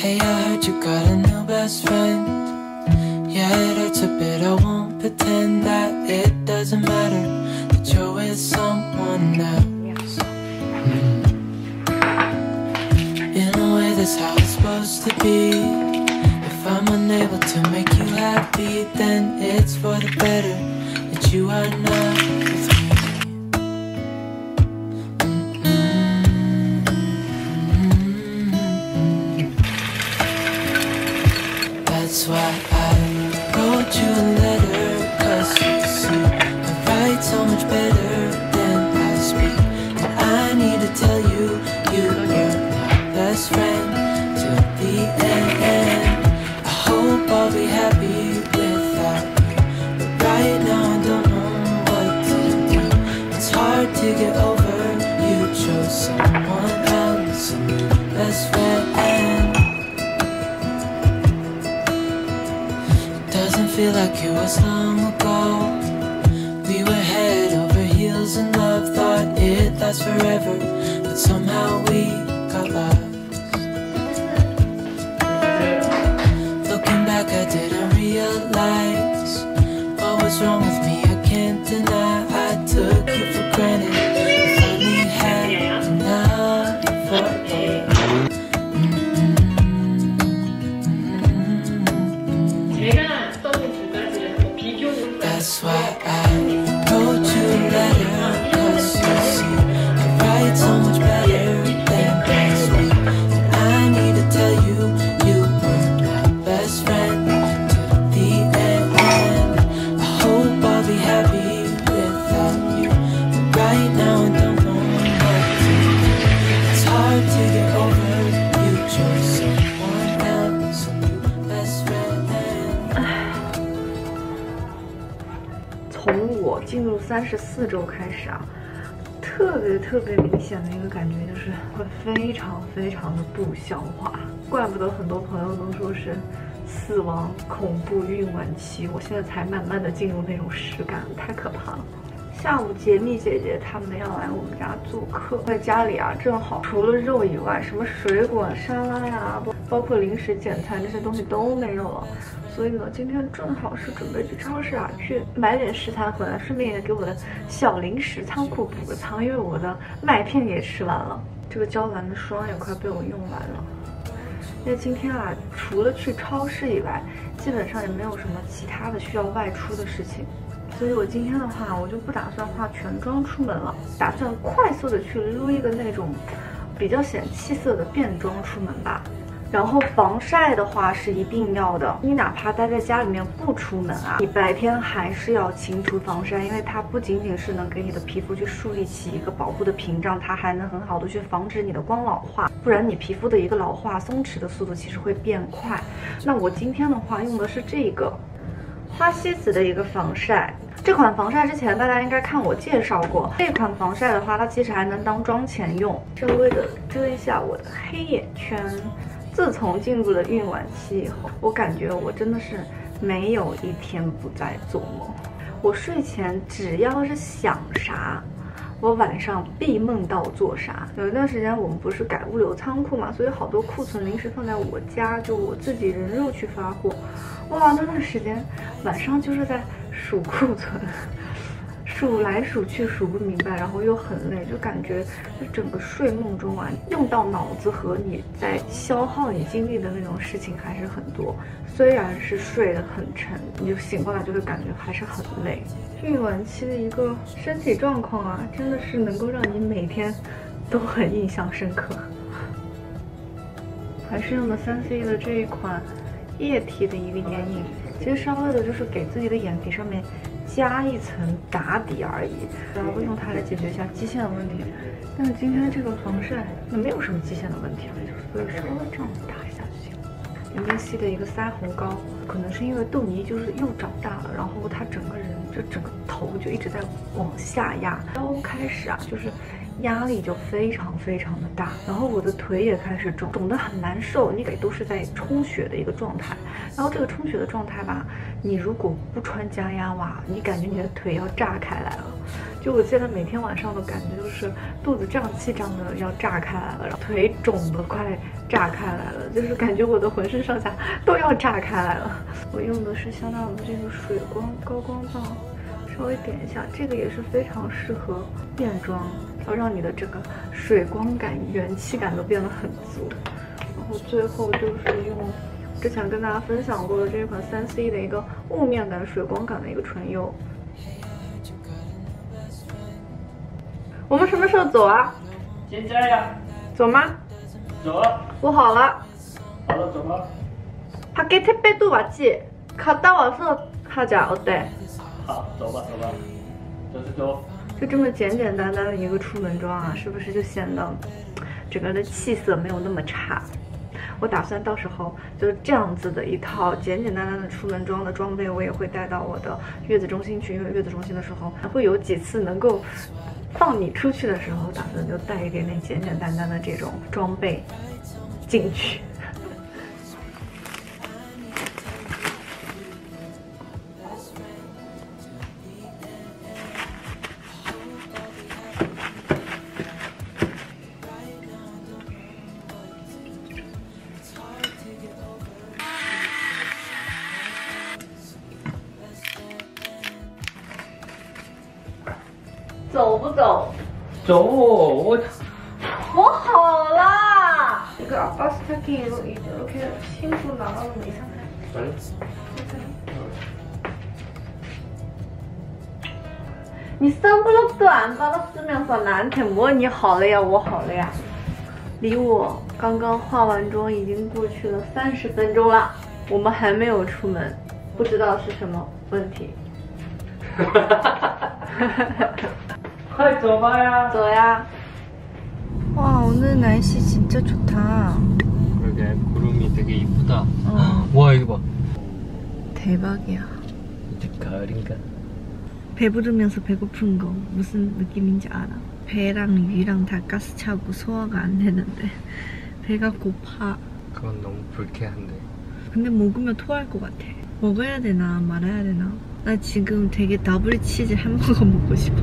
Hey, I heard you got a new best friend. Yeah, it hurts a bit, I won't pretend that it doesn't matter that you're with someone else. In a way, that's how it's supposed to be. If I'm unable to make you happy, then it's for the better that you are not with me. That's why I wrote you a letter, 'cause you see, I write so much better than I speak. And I need to tell you, you're my best friend till the end. I hope I'll be happy without you, but right now I don't know what to do. It's hard to get over, you chose someone else, a new best friend. Doesn't feel like it was long ago. We were head over heels in love, thought it'd last forever, but somehow we got lost. Looking back, I didn't realize what was wrong with me. I can't deny I took you for granted. I finally had enough for you. That's why I wrote you a letter, 'cause you see, I write so much better than I speak. And I need to tell you, you were my best friend till the end. I hope I'll be happy without you, but right now I don't know what to do. It's hard to get over, you chose someone else, a new best friend. 从我进入34周开始啊，特别明显的一个感觉就是会非常的不消化，怪不得很多朋友都说是死亡恐怖孕晚期，我现在才慢慢的进入那种实感，太可怕了。下午杰蜜姐姐他们要来我们家做客，在家里啊，正好除了肉以外，什么水果、沙拉呀，包括零食、简餐这些东西都没有了。所以呢，今天正好是准备去超市啊，去买点食材回来，顺便也给我的小零食仓库补个仓，因为我的麦片也吃完了，这个娇兰的霜也快被我用完了。因为今天啊，除了去超市以外，基本上也没有什么其他的需要外出的事情。所以我今天的话，我就不打算化全妆出门了，打算快速的去撸一个那种比较显气色的便妆出门吧。然后防晒的话是一定要的，你哪怕待在家里面不出门啊，你白天还是要勤涂防晒，因为它不仅仅是能给你的皮肤去树立起一个保护的屏障，它还能很好的去防止你的光老化，不然你皮肤的一个老化松弛的速度其实会变快。那我今天的话用的是这个花西子的一个防晒。这款防晒之前大家应该看我介绍过，这款防晒的话，它其实还能当妆前用，稍微的遮一下我的黑眼圈。自从进入了孕晚期以后，我感觉我真的是没有一天不在做梦。我睡前只要是想啥，我晚上必梦到做啥。有一段时间我们不是改物流仓库嘛，所以好多库存零食放在我家，就我自己人肉去发货。哇，那段时间晚上就是在数库存。数来数去数不明白，然后又很累，就感觉就整个睡梦中啊，用到脑子和你在消耗你精力的那种事情还是很多。虽然是睡得很沉，你就醒过来就会感觉还是很累。孕晚期的一个身体状况啊，真的是能够让你每天都很印象深刻。还是用的3C 的这一款液体的一个眼影，其实稍微的就是给自己的眼皮上面加一层打底而已，然后用它来解决一下基线的问题。但是今天这个防晒也没有什么基线的问题了，所以稍微这样子打一下就行。M A C 的一个腮红膏，可能是因为豆泥就是又长大了，然后它整个人就整个头就一直在往下压，腰开始啊就是压力就非常的大，然后我的腿也开始肿得很难受，你都是在充血的一个状态。然后这个充血的状态吧，你如果不穿加压袜，你感觉你的腿要炸开来了， 就我现在每天晚上的感觉就是肚子胀气胀的要炸开来了，然后腿肿的快炸开来了，就是感觉我的浑身上下都要炸开来了。我用的是香奈儿的这个水光高光棒，稍微点一下，这个也是非常适合变装，要让你的这个水光感、元气感都变得很足。然后最后就是用之前跟大家分享过的这一款3C 的一个雾面感、水光感的一个唇釉。我们什么时候走啊？ 现在呀。 走吗？ 走啊。 我好了。 好了，走吧。 밖에 택배도 왔지? 갔다 와서 하자. 어때? 好，走吧，走吧，走就走。 就这么简简单单的一个出门装啊，是不是就显得整个的气色没有那么差？我打算到时候就是这样子的一套简简单单的出门装的装备，我也会带到我的月子中心去，因为月子中心的时候会有几次能够放你出去的时候，打算就带一点点简简单单的这种装备进去。走不走？ 走，我好了。这个아빠 스타킹으로 이렇게 신고 나가면 이상해.你선블록도 안 받았으면서 나한테 뭐你好了呀，我好了呀。离我刚刚化完妆已经过去了30分钟了，我们还没有出门，不知道是什么问题。 快走吧呀！ 走呀！ 와 오늘 날씨 진짜 좋다. 그러게 구름이 되게 이쁘다. 와 이거 봐. 대박이야. 이제 가을인가? 배부르면서 배고픈 거 무슨 느낌인지 알아? 배랑 위랑 다 가스 차고 소화가 안 되는데 배가 고파. 그건 너무 불쾌한데. 근데 먹으면 토할 것 같아. 먹어야 되나 말아야 되나? 나 지금 되게 더블 치즈 햄버거 먹고 싶어.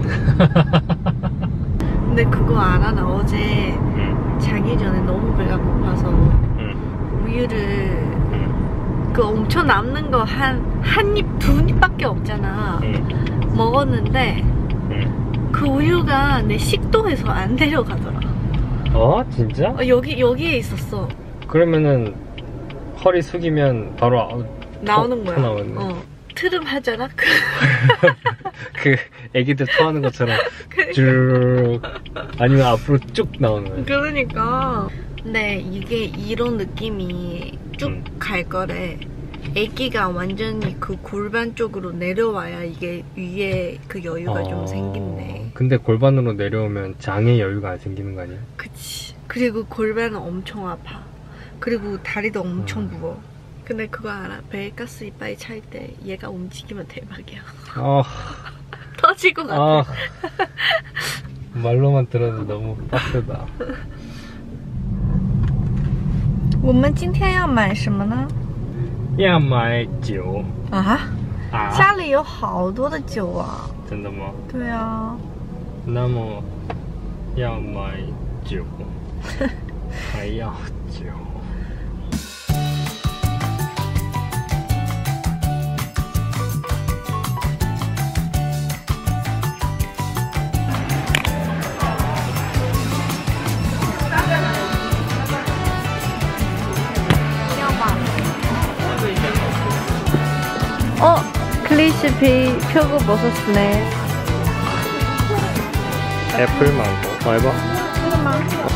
근데 그거 알아? 나 어제 자기 전에 너무 배가 고파서 우유를 그 엄청 남는 거 한 입, 두 입밖에 없잖아. 먹었는데 그 우유가 내 식도에서 안 내려가더라. 진짜? 여기에 있었어. 그러면은 허리 숙이면 바로 나오는 거야. 나오네. 트름 하잖아. 그 애기들 토하는 것처럼 쭉 아니면 앞으로 쭉 나오는 거야. 그러니까. 근데 이게 이런 느낌이 쭉 갈 거래. 애기가 완전히 그 골반 쪽으로 내려와야 이게 위에 그 여유가 좀 생긴대. 근데 골반으로 내려오면 장에 여유가 안 생기는 거 아니야? 그치. 그리고 골반은 엄청 아파. 그리고 다리도 엄청 무거워. 근데 그거 알아? 배가스 이빨이 찰 때 얘가 움직이면 대박이야. 터질 것 같아. 말로만 들어도 너무 빡세다. 我们今天要买什么呢？ 要买酒啊？家里有好多的酒啊！ 真的吗？ 对啊。 那么要买酒，还要酒。클리시피 표고버섯이네. 애플망고. 해봐. 애플망고.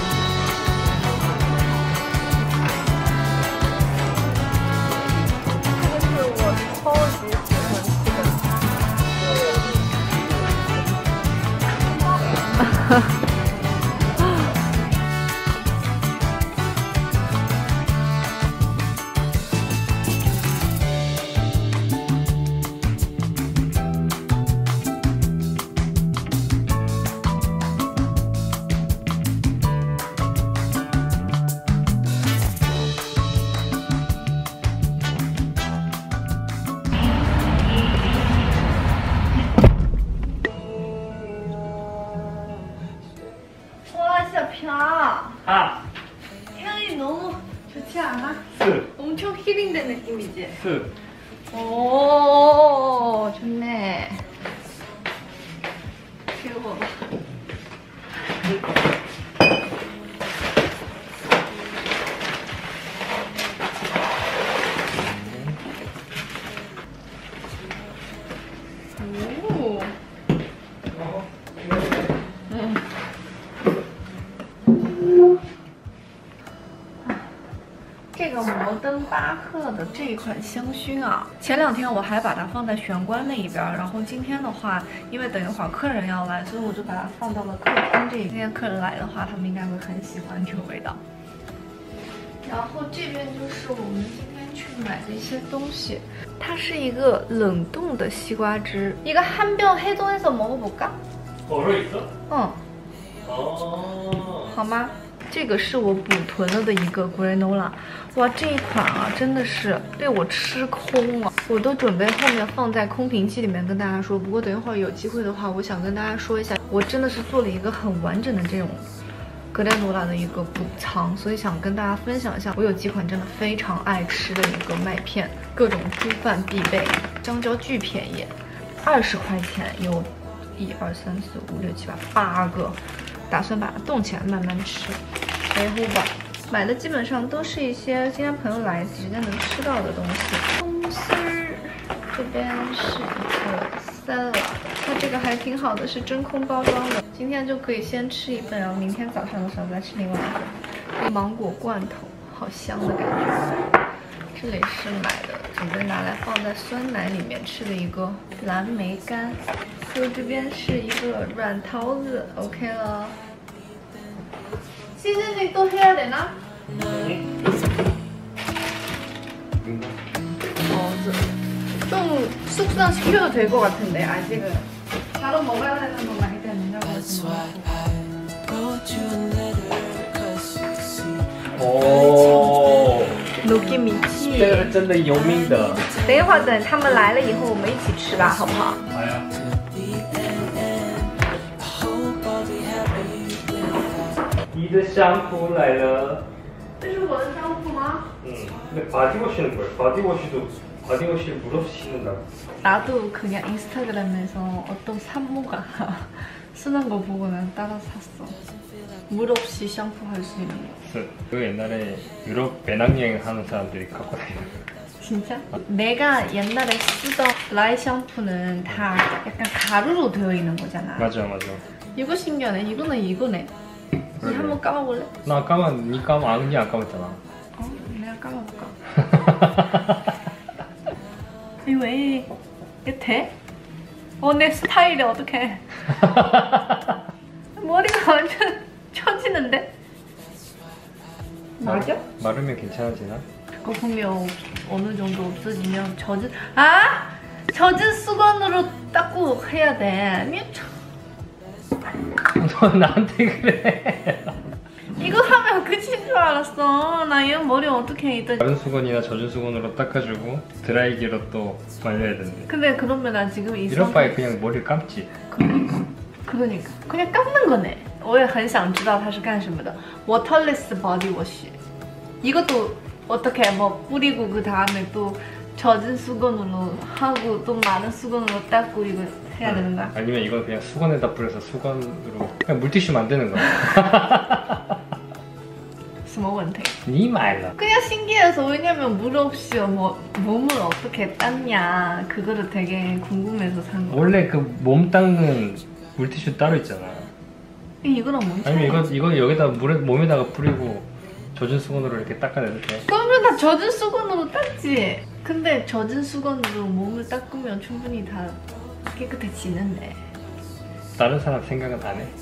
아! 향이 너무 좋지 않아? 스! 엄청 힐링된 느낌이지? 스! 오, 좋네. 이거 봐봐. 오. 这个摩登巴赫的这一款香薰啊，前2天我还把它放在玄关那一边，然后今天的话，因为等一会儿客人要来，所以我就把它放到了客厅这里。今天客人来的话，他们应该会很喜欢这个味道。然后这边就是我们今天去买的一些东西，它是一个冷冻的西瓜汁。이거 한 병 해동해서 먹어볼까？ 얼어있어? 嗯， 어. 好吗？这个是我补囤了的一个 granola， 哇，这一款啊真的是被我吃空了，我都准备后面放在空瓶机里面跟大家说。不过等一会儿有机会的话，我想跟大家说一下，我真的是做了一个很完整的这种 granola 的一个补仓，所以想跟大家分享一下，我有几款真的非常爱吃的一个麦片，各种猪饭必备。香蕉巨便宜，20块钱有1、2、3、4、5、6、7、8个。 打算把它冻起来慢慢吃，维护吧。买的基本上都是一些今天朋友来直接能吃到的东西。葱丝儿，这边是一个3了，它这个还挺好的，是真空包装的。今天就可以先吃一份，然后明天早上的时候再吃另外一份。芒果罐头，好香的感觉。这里是买的，准备拿来放在酸奶里面吃的一个蓝莓干。 就这边是一个软桃子 ，OK 了。시즈닝 또 해야 되나? 좀 숙성시켜도 될 것 같은데 아직은 바로 먹어야 되는 거 많이 됐는데. 오. 느낌 있지? 这个是真的有名的。 等一会儿等他们来了以后，我们一起吃吧，好不好？ 好呀。你的香扑来了。 这是我的香扑吗？ 근데 바디워시는 뭐야? 바디워시를 물 없이 씻는다고. 나도 그냥 인스타그램에서 어떤 산모가 쓰는 거 보고 난 따라 샀어. 물 없이 샴푸 할 수 있는 거. 그 옛날에 유럽 배낭여행 하는 사람들이 갖고 다니는 거. 진짜? 내가 옛날에 쓰던 라이 샴푸는 다 약간 가루로 되어 있는 거잖아. 맞아. 이거 신기하네. 이거는 이거네. 니 한번 감아볼래? 니 안 감았잖아. 내가 감아볼까? 이거 왜 이게 돼? 내 스타일이 어떡해. 머리가 완전 처지는데? 맞아? 마르면 괜찮아지나? 거품이 어느 정도 없어지면 젖은 수건으로 닦고 해야 돼. 너 나한테 그래. 이거 하면 끝인 줄 알았어. 나 얘 머리 어떻게 이따. 마른 수건이나 젖은 수건으로 닦아주고 드라이기로 또 말려야 되는데. 근데 그러면 나 지금 이럴 바에 그냥 머리를 감지. 그러니까 그냥 감는 거네. 我也很想知道它是干什么的。 워터리스 바디워시. 이것도 어떻게 뭐 뿌리고 그 다음에 또 젖은 수건으로 하고 또 마른 수건으로 닦고 이거 해야 되는 거야? 아니면 이거 그냥 수건에다 뿌려서 수건으로 그냥 물티슈 만드는 거야. 什么问题? 니 말라. 그냥 신기해서. 왜냐면 물 없이 몸을 어떻게 닦냐 그거를 되게 궁금해서 산 거야. 원래 그 몸 닦는 물티슈 따로 있잖아. 이거랑 뭔 아니면 이거 여기다 몸에다가 뿌리고 젖은 수건으로 이렇게 닦아내도 돼. 그러면 다 젖은 수건으로 닦지. 근데 젖은 수건으로 몸을 닦으면 충분히 다 깨끗해지는데. 다른 사람 생각은 안 해?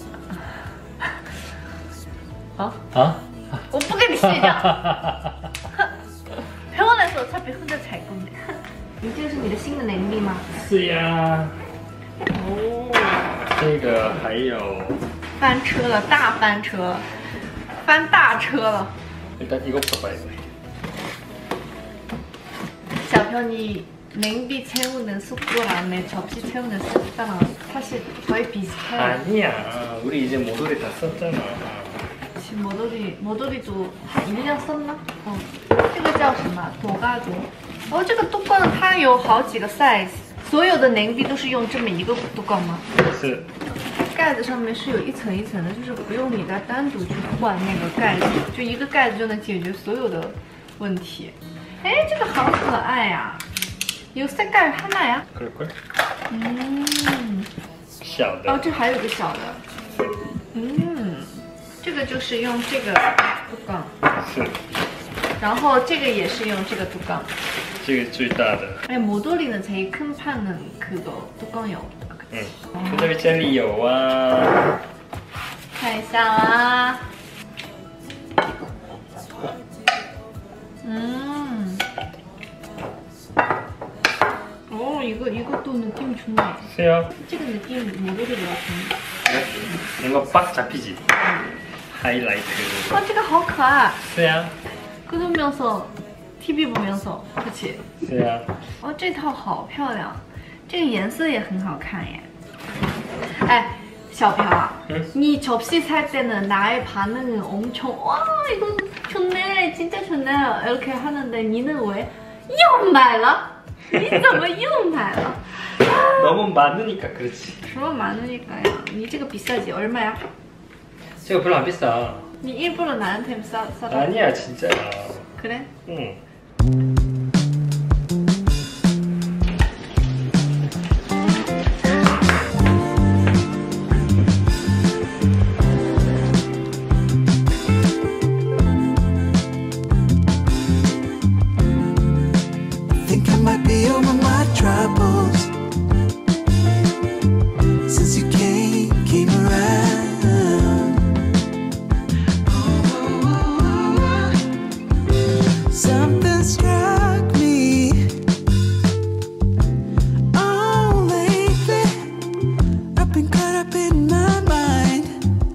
어? 옷 보기 시작. 병원에서 어차피 혼자 잘 건데. 这是你的新的能力吗？ 是呀。 哦， 这个还有翻车了，大翻车，翻大车了。 일단 이것부터 봐야 돼. 小朋友，你 냉비 채우는 숟가락, 내 접시 채우는 숟가락 사실 거의 비슷해. 아니야. 우리 이제 모조리 다 썼잖아. 지금 머더리도 한 1년 썼나? 这个叫什么？朵嘎朵。这个뚜껑它有好几个 size， 所有的냉비都是用这么一个뚜껑吗？ 是。 盖子上面是有一层一层的，就是不用你再单独去换那个盖子，就一个盖子就能解决所有的问题。哎，这个好可爱呀！有색깔 하나야？ 그럴걸？ 小的。 这还有个小的。这个就是用这个뚜껑。 是。 然后这个也是用这个뚜껑。 这个最大的。 모돌이는 제일 큰 판은 그거 뚜껑이 없다. 그다음에 젤리有啊。 看一下啊。이것도 느낌이 좋네. 세요. 찍은 느낌 모돌이 같은데. 뭔가 빡 잡히지. 하이라이트. 这个好可爱。 是呀。 끄덕면서 TV 보면서, 그치? 是呀。 这套好漂亮，这个颜色也很好看耶。哎，小朴啊，你접시 살 때는 나의 반응은 엄청 와 이거 좋네, 진짜 좋네 이렇게 하는데 니는 왜又买了？你怎么又买了？ 너무 많으니까 그렇지. 什么많으니까야? 你这个비싸지? 얼마야? 제가 별로 안 비싸. 니 일부러 나한테 싸다? 아니야 진짜. 그래? 응. Think I might be over my troubles since you came around. Something struck me. Oh, lately I've been caught up in my mind.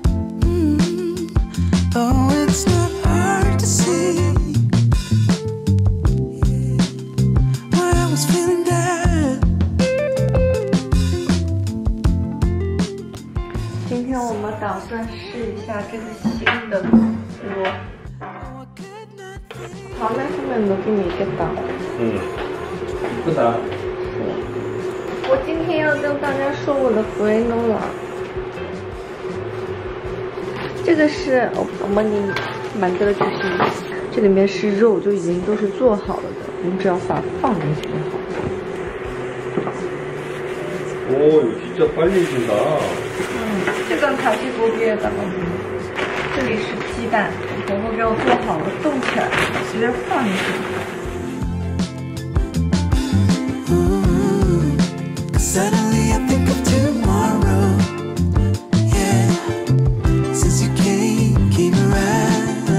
Oh, it's not hard to see. Feeling that. 今天我们打算试一下这个新的锅。다음에 하면 느낌이 있겠다. 이쁘다. 我今天要跟大家说我的granola。这个是어머니 만들어주신，这里面是肉，就已经都是做好了的，我们只要把它放进去就好。 오, 이거 진짜 빨리 익는다. 这个다시고기에다가，这里是鸡蛋，婆婆给我做好了，冻起来，直接放进去。 Suddenly I think of tomorrow. Yeah, since you came around.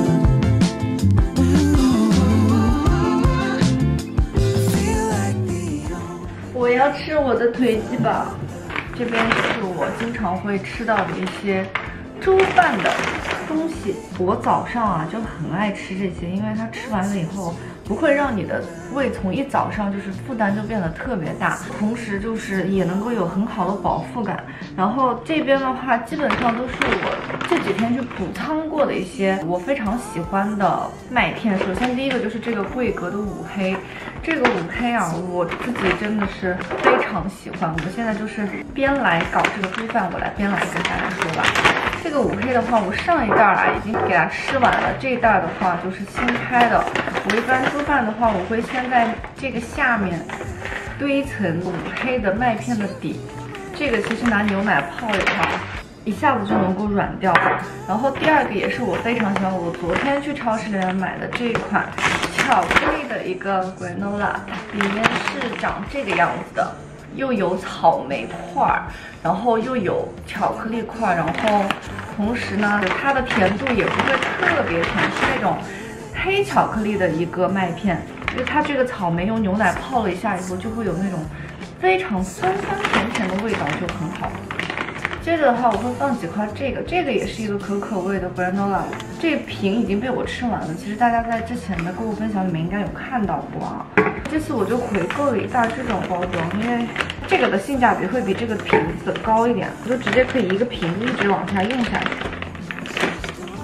I feel like the 我要吃我的腿鸡吧，这边是我经常会吃到的一些粥饭的东西。我早上啊就很爱吃这些，因为它吃完了以后不会让你的胃从一早上就是负担就变得特别大，同时就是也能够有很好的饱腹感。然后这边的话，基本上都是我这几天去补仓过的一些我非常喜欢的麦片。首先第一个就是这个桂格的五黑，这个五黑啊，我自己真的是非常喜欢。我们现在就是边来搞这个猪饭，我来边来跟大家说吧。这个五黑的话，我上一袋啊已经给它吃完了，这一袋的话就是新开的。我一般猪饭的话，我会先在这个下面堆一层五黑的麦片的底，这个其实拿牛奶泡一泡，一下子就能够软掉。然后第二个也是我非常喜欢，我昨天去超市里面买的这一款巧克力的一个 granola， 里面是长这个样子的。 又有草莓块儿，然后又有巧克力块儿，然后同时呢，它的甜度也不会特别甜，是那种黑巧克力的一个麦片。因为它这个草莓用牛奶泡了一下以后，就会有那种非常酸酸甜甜的味道，就很好。接着的话，我会放几块这个也是一个可口味的 granola， 这瓶已经被我吃完了。其实大家在之前的购物分享里面应该有看到过啊。 这次我就回购了一袋这种包装，因为这个的性价比会比这个瓶子高一点，我就直接可以一个瓶一直往下用下去。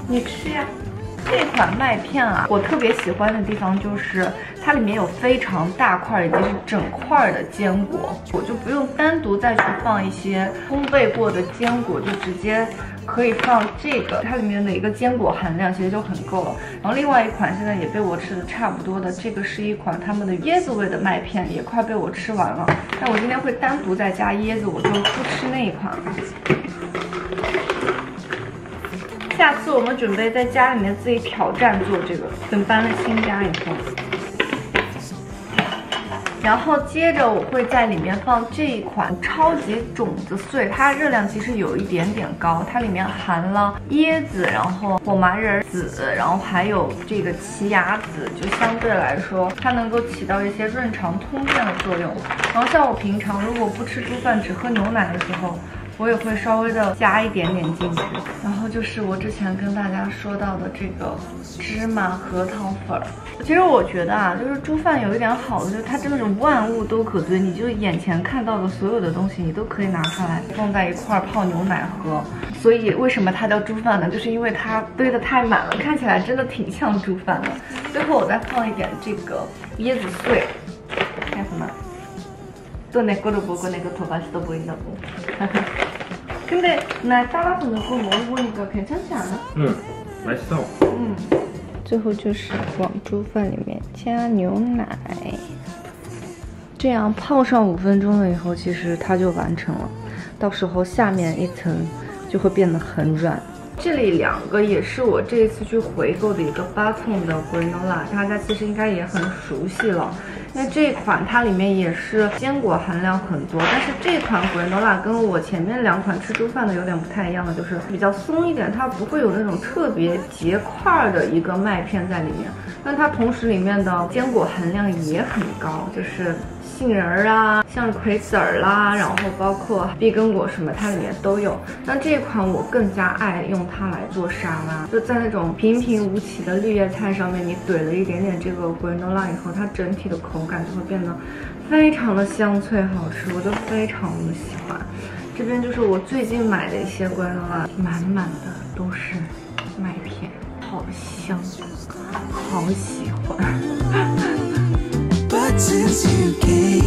你吃呀。这款麦片啊，我特别喜欢的地方就是它里面有非常大块以及是整块的坚果，我就不用单独再去放一些烘焙过的坚果，就直接可以放这个，它里面的一个坚果含量其实就很够了。然后另外一款现在也被我吃的差不多的，这个是一款他们的椰子味的麦片，也快被我吃完了。但我今天会单独再加椰子，我就不吃那一款了。下次我们准备在家里面自己挑战做这个，等搬了新家以后。然后接着我会在里面放这一款超级种子碎，它热量其实有一点点高，它里面含了椰子，然后火麻仁籽，然后还有这个奇亚籽，就相对来说它能够起到一些润肠通便的作用。然后像我平常如果不吃猪饭只喝牛奶的时候，我也会稍微的加一点点进去。然后就是我之前跟大家说到的这个芝麻核桃粉儿。其实我觉得啊，就是猪饭有一点好的，就是它真的是万物都可堆，你就眼前看到的所有的东西，你都可以拿出来放在一块泡牛奶喝。所以为什么它叫猪饭呢？就是因为它堆得太满了，看起来真的挺像猪饭的。最后我再放一点这个椰子碎，看什么？또 내 거를 보고 내가 더 맛있어 보인다고. 근데 날 따라서 넣고 먹어보니까 괜찮지 않아? 맛있어. 最后就是往猪饭里面加牛奶，这样泡上5分钟了以后，其实它就完成了。到时候下面一层就会变得很软。这里2个也是我这一次去回购的一个Baton的 granola， 大家其实应该也很熟悉了。因为这一款它里面也是坚果含量很多，但是这款 granola 跟我前面2款吃猪饭的有点不太一样的，就是比较松一点，它不会有那种特别结块的一个麦片在里面，但它同时里面的坚果含量也很高，就是杏仁儿啊、向日葵籽儿啦，然后包括碧根果什么，它里面都有。但这一款我更加爱用它来做沙拉，就在那种平平无奇的绿叶菜上面，你怼了一点点这个 granola 以后，它整体的口感就会变得非常的香脆好吃，我就非常的喜欢。这边就是我最近买的一些 granola， 满满的都是麦片，好香，好喜欢。 But since you came